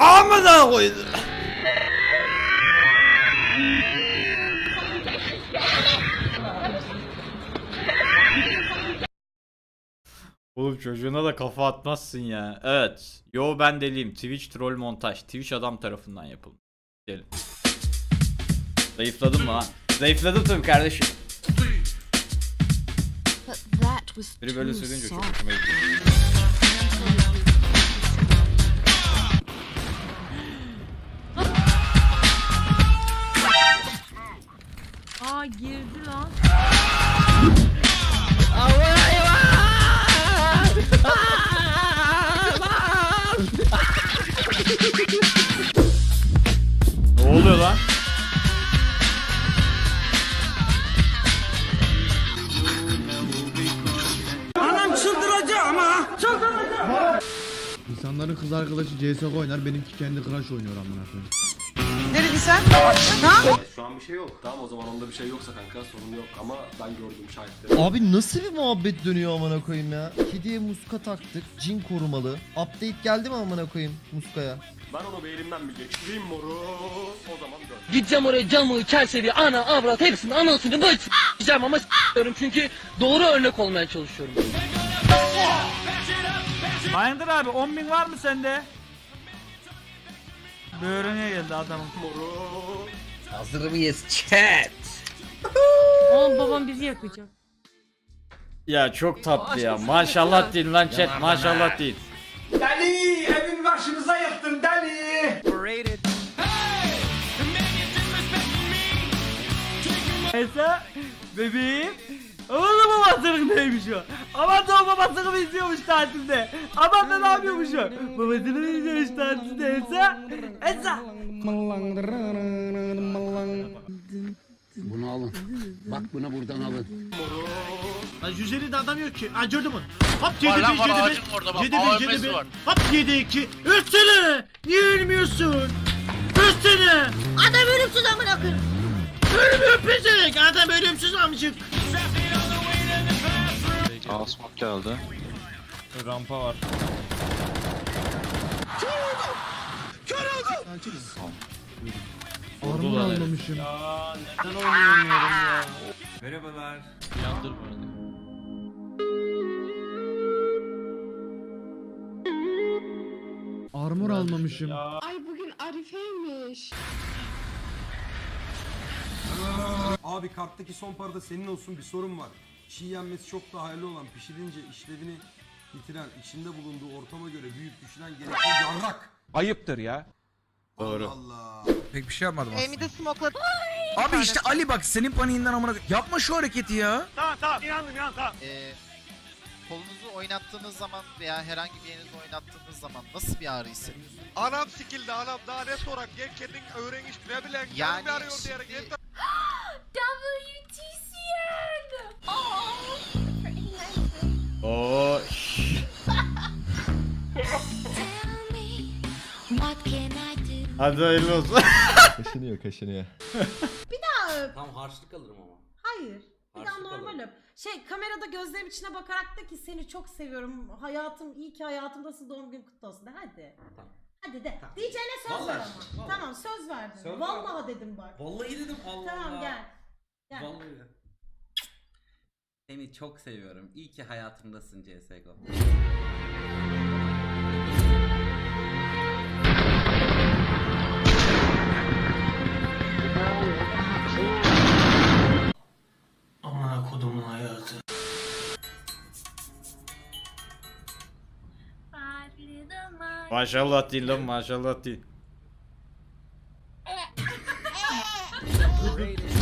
Amına koydum. Oğlum çocuğuna da kafa atmazsın ya. Evet. Yo ben deliyim. Twitch troll montaj. Twitch adam tarafından yapılmış. Gelin. Zayıfladın mı lan? Zayıfladım tabii kardeşim. Biri böyle söyleyince çok hoşuma gidiyor. Aa girdi lan. Ne oluyor lan? Anam çıldıracak ama. Çıldıracak. İnsanların kız arkadaşı CSGO oynar, benimki kendi Crash oynuyor amına koyayım. Nerede sen? Ha? Şu an bir şey yok. Tamam o zaman onda bir şey yoksa kanka sorun yok ama ben gördüm şahitleri. Abi nasıl bir muhabbet dönüyor amına koyayım ya? Kediye muska taktık. Cin korumalı. Update geldi mi amına koyayım muskaya? Ben onu bir elimden bir geçireyim moru. O zaman gör. Gideceğim oraya camı, çerçeveyi, ana, avrat hepsini anasını bıçacağım ama s***yorum çünkü doğru örnek olmaya çalışıyorum. Bayındır abi 10.000 var mı sende? Böğrüne geldi adamın. Moru. Hazır mıyız chat? Oğlum babam bizi yakacak. Ya çok tatlı ya. Maşallah deyin lan chat. Maşallah deyin. Deli evin başımıza yıktın deli. Neyse bebeğim. Oğlum babasının neymiş o? Aman da o babasını mı izliyormuş tatilde? Aman da ne yapıyormuş o? Babasını mı izliyormuş tatilde Esa? Esa! Bunu alın. Bak bunu buradan alın. Lan 150 de adam yok ki. Ha gördüm onu. Hop 7 1 7 1 Hop 7 2. Ölsene. Niye ölmüyorsun? Ölsene. Adam ölümsüz amına koyayım. Ölmüyor peşek. Adam ölümsüz amcık. Asmak geldi. Rampa var. Armor almamışım. Ya neden oynayamıyorum ya? Merhabalar. Yandır beni. Armor almamışım. Ay bugün Arife'ymiş. Abi karttaki son para da senin olsun, bir sorun var. Çiğ yenmesi çok daha hayırlı olan, pişirince işlevini yitiren, içinde bulunduğu ortama göre büyük düşülen gerekli yarrak. Ayıptır ya. Doğru. Allah. Pek bir şey yapmadım aslında. Emi de smokladı. Abi işte Ali bak senin paniğinden amına yapma şu hareketi ya. Tamam inandım tamam. Kolunuzu oynattığınız zaman veya herhangi bir yerinizi oynattığınız zaman nasıl bir ağrı hissediyorsunuz? Anam sikildi anam daha ne sorak gel kendin öğren iş ne bilen Yani bir arıyor diyerek şimdi- WTCN. Oo. Hadi hayırlı olsun. Kaşınıyor. Tam harçlık alırım ama. Hayır. Bir daha Harçlık normal öp. Kamerada gözlerim içine bakarak da ki seni çok seviyorum. Hayatım, iyi ki hayatımdasın, doğum gün kutlu olsun de hadi. Tamam. Hadi de. Diyeceğine söz ver ama. Vallahi. Tamam söz verdin. Söz Vallahi dedim bak. Vallahi dedim Allah Tamam gel. Gel. Vallahi. Seni çok seviyorum. İyi ki hayatımdasın CSGO. Amına kodumun hayatı. Maşallah değil lan, maşallah değil.